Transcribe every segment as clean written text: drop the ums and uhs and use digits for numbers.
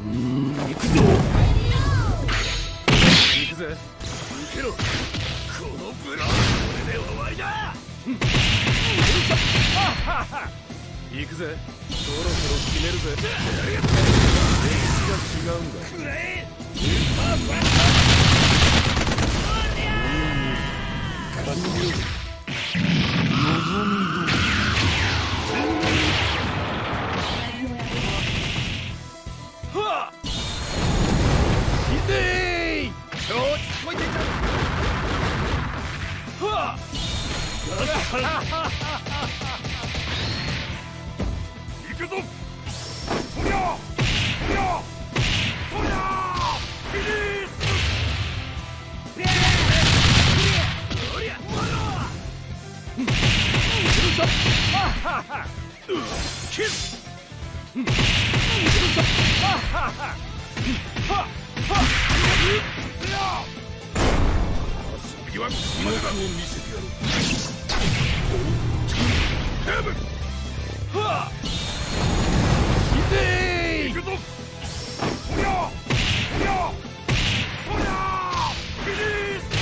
行くぞ。行くぜ。受けろ。このブラこれで終わりだ。行くぜ。そろそろ決めるぜ。歴史が違うんだ。くらえ。スーパーバッター。完了。望みどおり。はっ。いてー。ちょっとこいていた。はっ。行くぞ。とりゃ。とりゃ。とりゃ。フィニッシュ。とりゃ。キス。遊びはここまでだ。見せてやろう。ヘブン。はあ。いてー。行くぞ。とりゃ。とりゃ。とりゃ。フィニッシ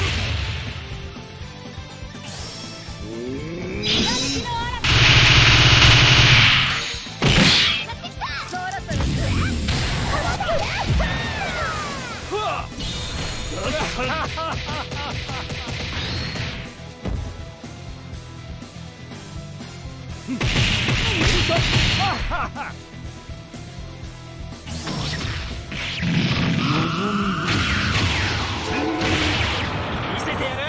見せてやる。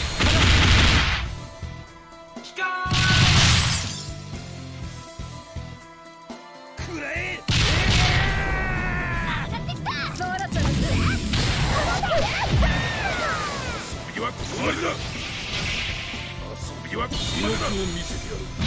機関くらえ。上がってきた。そろそろ遊びはここまでだ。遊びはここまでだ。見せてやる。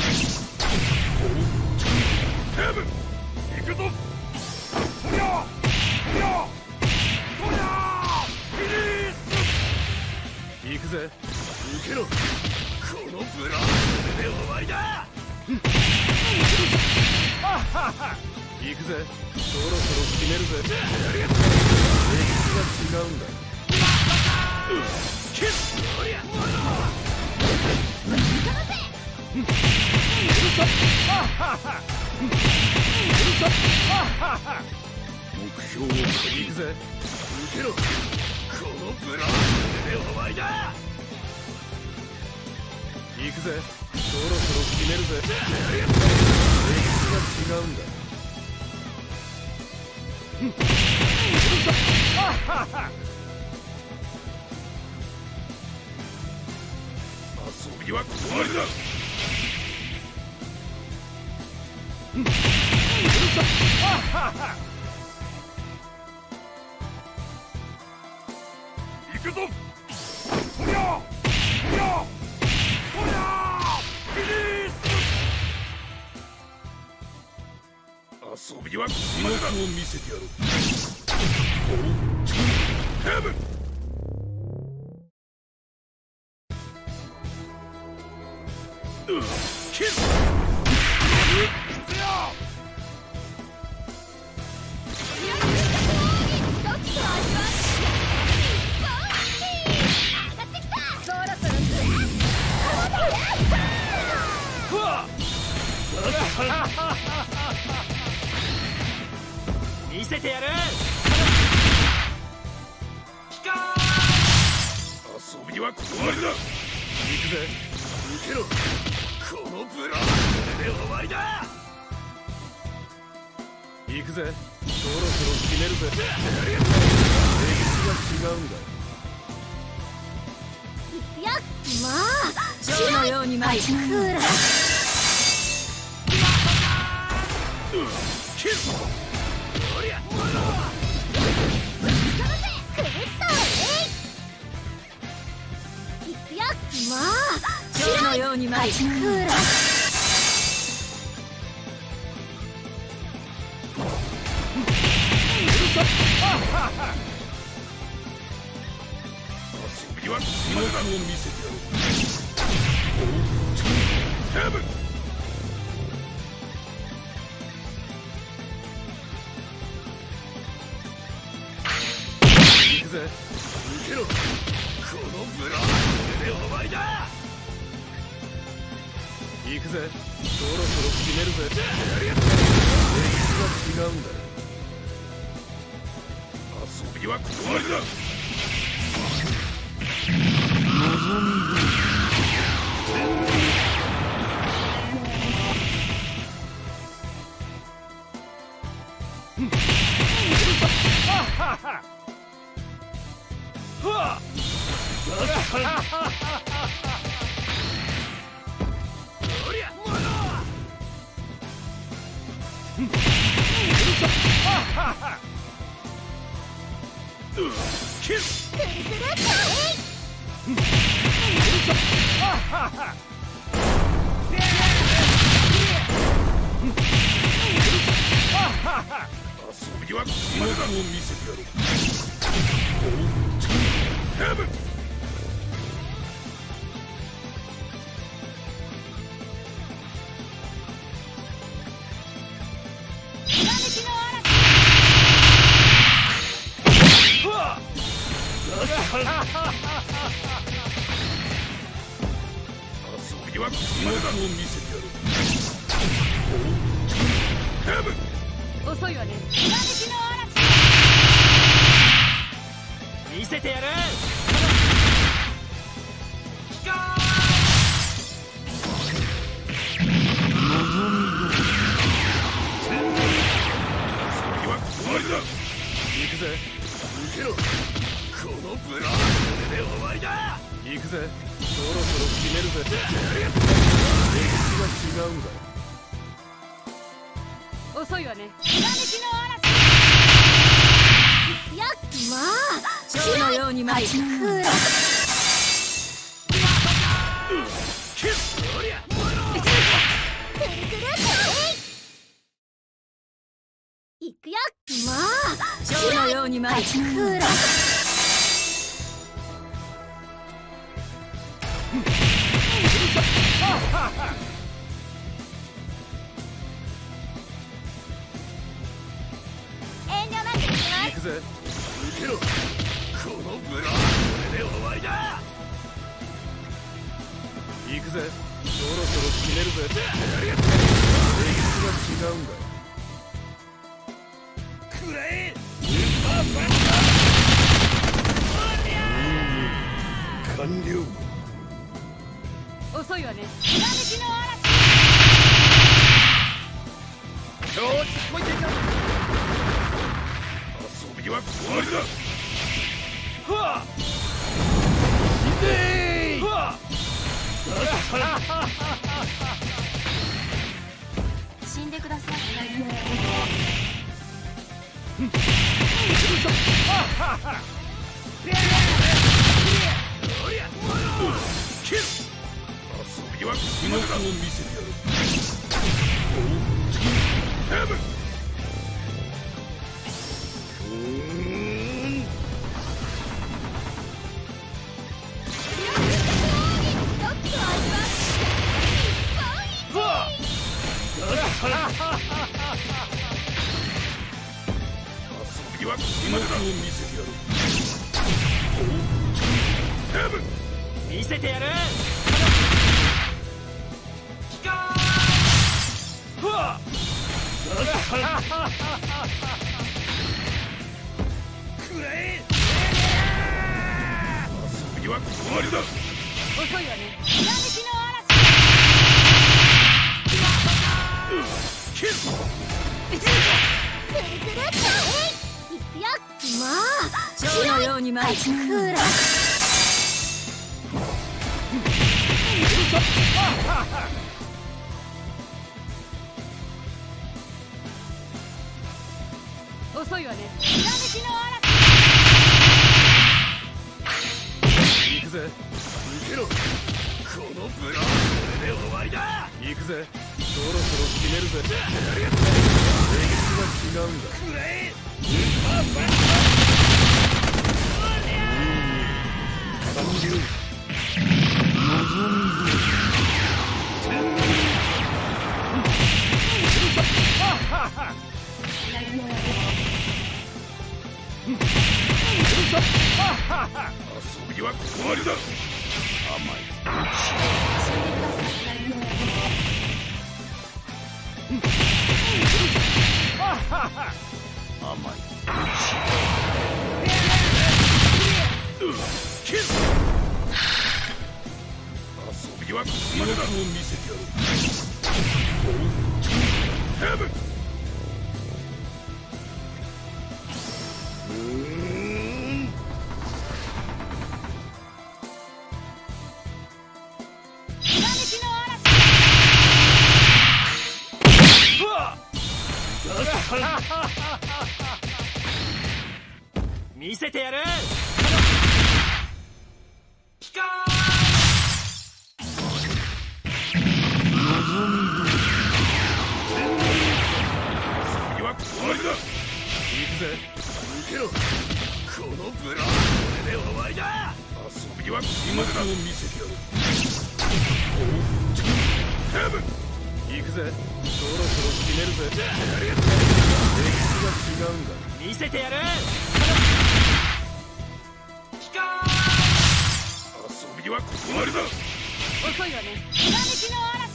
ヘブン。行くぞ。とりゃ。とりゃ。とりゃ。フィニッシュ。行くぜ。受けろ。このブラこれで終わりだ。行くぜ。そろそろ決めるぜ。歴史が違うんだ。キス。とりゃ。目標を行くぜ。受けろ。このブラこれで終わりだ。行くぜ。そろそろ決めるぜ。歴史が違うんだ。遊びはここまでだ。行くぞ。とりゃ。とりゃ。とりゃ。フィニッシュ。遊びはここまでだ。を見せてやろう。ヘブン。キス。見せてやる。遊びはここまでだ。行くぜ。受けろ。このブラこれで終わりだ。行くぜ。そろそろ決めるぜ。歴史が違うんだ。 いや、まあ蝶のように舞いクーラー。 キス。おりゃ。 まあ蝶のように舞いクーラー。 遊びはここまでだ。見せてやろう。ヘブン。 くぜ。受けろ。このブラーで終わりだ。行くぜ。そろそろ決めるぜ。歴史が違うんだ。遊びはここまでだ。望みどおり。遊びはここまでだ。を見せてやろう。ヘブン。遊びはここまでだ。を見せてやろう。ヘブン。 遅いわね。 見せてやる。 行くぜ。受けろ。このブラーで終わりだ。行くぜ。そろそろ決めるぜ。歴史が違うんだ。 遅いわね。やっまあ蝶のように舞いくらいくよ。まあ蝶のように舞いくら行くぜ。受けろ。このブラーで終わりだ。行くぜ。そろそろ決めるぜ。歴史が違うんだ。くらえ。スーパーバンダー。完了。 遅いわね。 よーし、もう一回だ。遊びは終わりだ。はあ。いてー。はあ。 死んでください。 遊びはここまでだ。を見せてやる。ヘブン。遊びはここまでだ。を見せてやる。ヘブン。 見せてやる。 くらえ。遊びはここまでだ。 遅いわね。 キル。 いくよ。まあ蝶のように舞いくら遅いわね。 行くぜ。受けろ。このブラーで終わりだ。行くぜ。そろそろ決めるぜ。歴史が違うんだ。くらえ。スーパーバンダー。完了。望みどおり。 遊びはここまでだ。甘い。甘い。キル。遊びはここまでだ。を見せてやる。ヘブン。見せてやる。ピカー。次はここまでだ。行くぜ。受けろ。このブラこれで終わりだ。遊びは今だ。を見せてやる。ヘブン。行くぜ。そろそろ決めるぜ。歴史が違うんだ。見せてやる。ピカー。遊びはここまでだ。 遅いわね。ひらめきの嵐。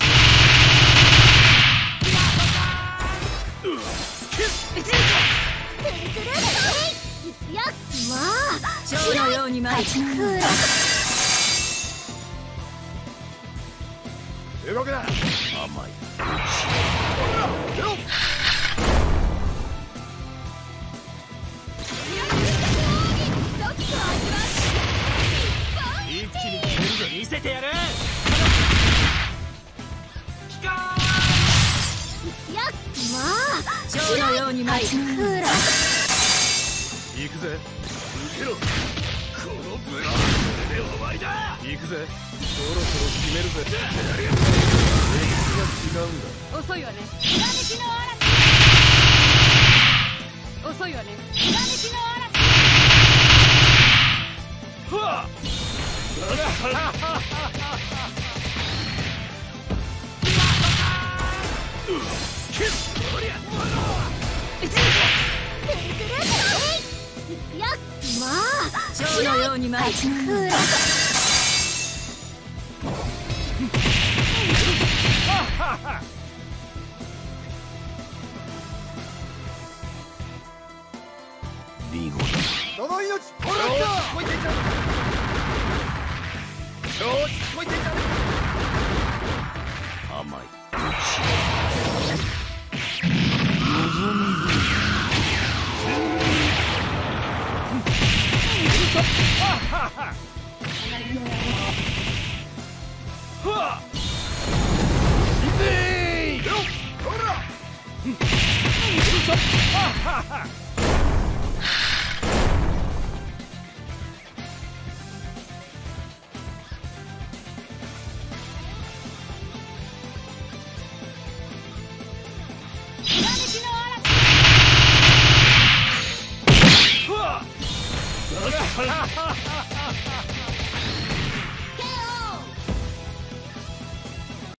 まあ蝶のように舞い散る。 動くな。甘い。一気に決めるぞ。見せてやる。ピカー。 まあ蝶のように舞い散る。 行くぜ。受けろ。このブラこれで終わりだ。行くぜ。そろそろ決めるぜ。歴史が違うんだ。 遅いわね。ひらめきの嵐。遅いわね。ひらめきの嵐。 ふわっ。キス。おりゃ。 まあ蝶のように舞い散る。 見事。その命。ほら来た。こいていた。よし、こいていた。甘い。望み。ほら。